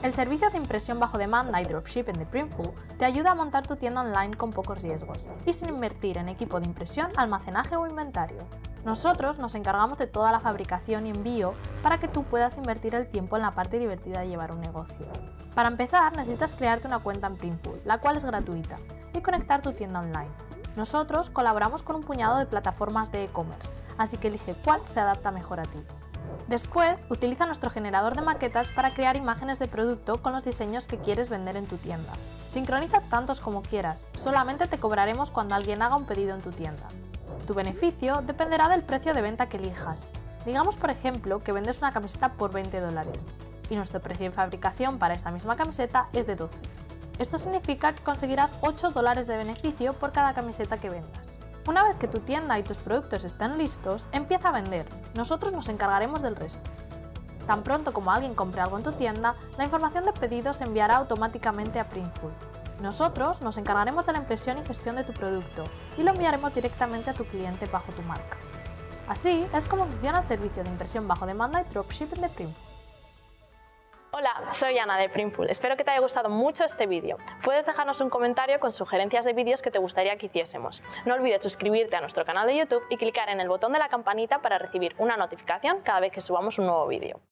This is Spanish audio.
El servicio de impresión bajo demanda y dropshipping de Printful te ayuda a montar tu tienda online con pocos riesgos y sin invertir en equipo de impresión, almacenaje o inventario. Nosotros nos encargamos de toda la fabricación y envío para que tú puedas invertir el tiempo en la parte divertida de llevar un negocio. Para empezar, necesitas crearte una cuenta en Printful, la cual es gratuita, y conectar tu tienda online. Nosotros colaboramos con un puñado de plataformas de e-commerce, así que elige cuál se adapta mejor a ti. Después, utiliza nuestro generador de maquetas para crear imágenes de producto con los diseños que quieres vender en tu tienda. Sincroniza tantos como quieras, solamente te cobraremos cuando alguien haga un pedido en tu tienda. Tu beneficio dependerá del precio de venta que elijas. Digamos, por ejemplo, que vendes una camiseta por $20 y nuestro precio de fabricación para esa misma camiseta es de 12. Esto significa que conseguirás $8 de beneficio por cada camiseta que vendas. Una vez que tu tienda y tus productos estén listos, empieza a vender. Nosotros nos encargaremos del resto. Tan pronto como alguien compre algo en tu tienda, la información de pedido se enviará automáticamente a Printful. Nosotros nos encargaremos de la impresión y gestión de tu producto y lo enviaremos directamente a tu cliente bajo tu marca. Así es como funciona el servicio de impresión bajo demanda y dropshipping de Printful. Hola, soy Ana de Printful. Espero que te haya gustado mucho este vídeo. Puedes dejarnos un comentario con sugerencias de vídeos que te gustaría que hiciésemos. No olvides suscribirte a nuestro canal de YouTube y clicar en el botón de la campanita para recibir una notificación cada vez que subamos un nuevo vídeo.